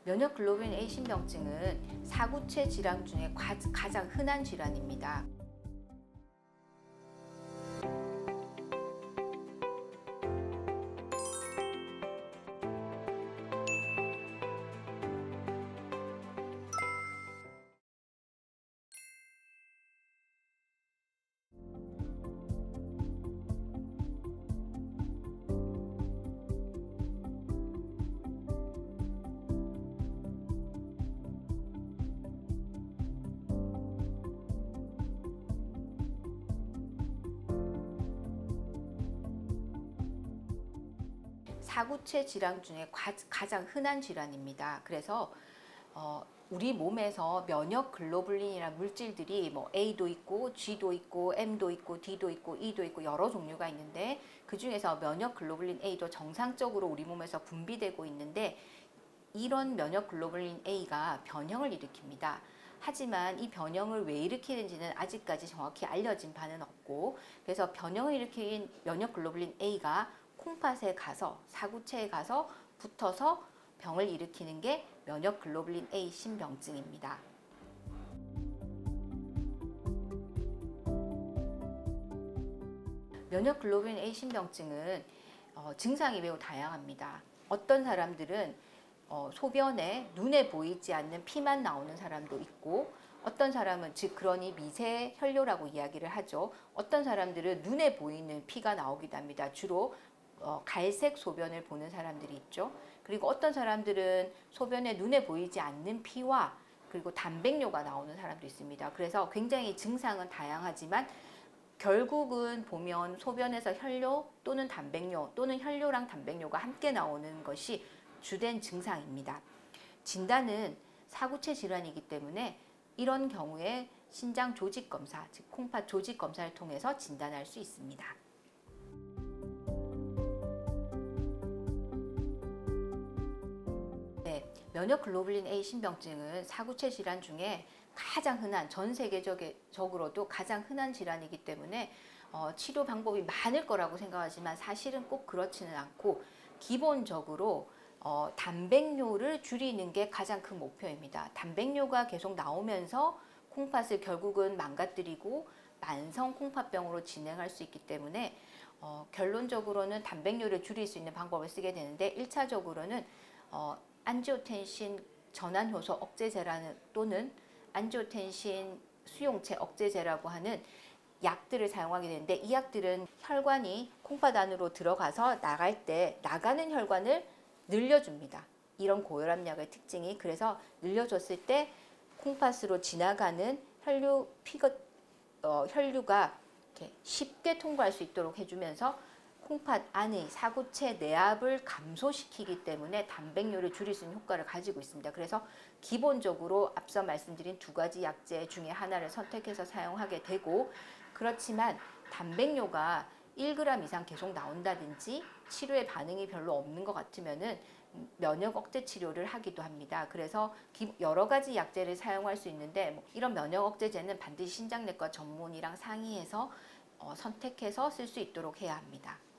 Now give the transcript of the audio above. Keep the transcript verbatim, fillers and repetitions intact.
면역 글로불린 A 신병증은 사구체 질환 중에 가장 흔한 질환입니다. 사구체 질환 중에 가장 흔한 질환입니다. 그래서 어, 우리 몸에서 면역 글로불린이라는 물질들이 뭐 A도 있고 G도 있고 M도 있고 D도 있고 E도 있고 여러 종류가 있는데, 그 중에서 면역 글로불린 A도 정상적으로 우리 몸에서 분비되고 있는데, 이런 면역 글로불린 A가 변형을 일으킵니다. 하지만 이 변형을 왜 일으키는지는 아직까지 정확히 알려진 바는 없고, 그래서 변형을 일으킨 면역 글로불린 A가 콩팥에 가서 사구체에 가서 붙어서 병을 일으키는 게 면역 글로불린 A 신병증입니다. 면역 글로불린 A 신병증은 어, 증상이 매우 다양합니다. 어떤 사람들은 어, 소변에 눈에 보이지 않는 피만 나오는 사람도 있고, 어떤 사람은 즉 그러니 미세 혈뇨라고 이야기를 하죠. 어떤 사람들은 눈에 보이는 피가 나오기도 합니다. 주로 어, 갈색 소변을 보는 사람들이 있죠. 그리고 어떤 사람들은 소변에 눈에 보이지 않는 피와 그리고 단백뇨가 나오는 사람도 있습니다. 그래서 굉장히 증상은 다양하지만 결국은 보면 소변에서 혈뇨 또는 단백뇨 또는 혈뇨랑 단백뇨가 함께 나오는 것이 주된 증상입니다. 진단은 사구체 질환이기 때문에 이런 경우에 신장 조직 검사, 즉 콩팥 조직 검사를 통해서 진단할 수 있습니다. 네, 면역 글로불린 A 신병증은 사구체 질환 중에 가장 흔한, 전 세계적으로도 가장 흔한 질환이기 때문에 어, 치료 방법이 많을 거라고 생각하지만 사실은 꼭 그렇지는 않고, 기본적으로 어, 단백뇨를 줄이는 게 가장 큰 목표입니다. 단백뇨가 계속 나오면서 콩팥을 결국은 망가뜨리고 만성 콩팥병으로 진행할 수 있기 때문에 어, 결론적으로는 단백뇨를 줄일 수 있는 방법을 쓰게 되는데, 일 차적으로는 어, 안지오텐신 전환효소 억제제라는 또는 안지오텐신 수용체 억제제라고 하는 약들을 사용하게 되는데, 이 약들은 혈관이 콩팥 안으로 들어가서 나갈 때 나가는 혈관을 늘려줍니다. 이런 고혈압약의 특징이, 그래서 늘려줬을 때 콩팥으로 지나가는 혈류 피가 어, 혈류가 이렇게 쉽게 통과할 수 있도록 해주면서 콩팥 안의 사구체 내압을 감소시키기 때문에 단백뇨를 줄일 수 있는 효과를 가지고 있습니다. 그래서 기본적으로 앞서 말씀드린 두 가지 약제 중에 하나를 선택해서 사용하게 되고, 그렇지만 단백뇨가 일 그램 이상 계속 나온다든지 치료에 반응이 별로 없는 것 같으면은 면역 억제 치료를 하기도 합니다. 그래서 여러 가지 약제를 사용할 수 있는데, 이런 면역 억제제는 반드시 신장내과 전문의랑 상의해서 어, 선택해서 쓸 수 있도록 해야 합니다.